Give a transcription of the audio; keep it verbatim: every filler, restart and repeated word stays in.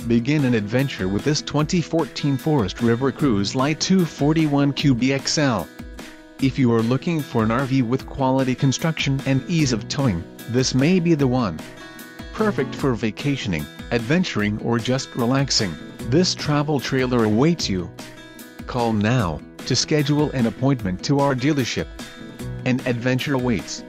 Begin an adventure with this twenty fourteen Forest River CRUISE LITE two forty-one Q B X L. If you are looking for an R V with quality construction and ease of towing, this may be the one. Perfect for vacationing, adventuring or just relaxing, this travel trailer awaits you. Call now to schedule an appointment to our dealership. An adventure awaits.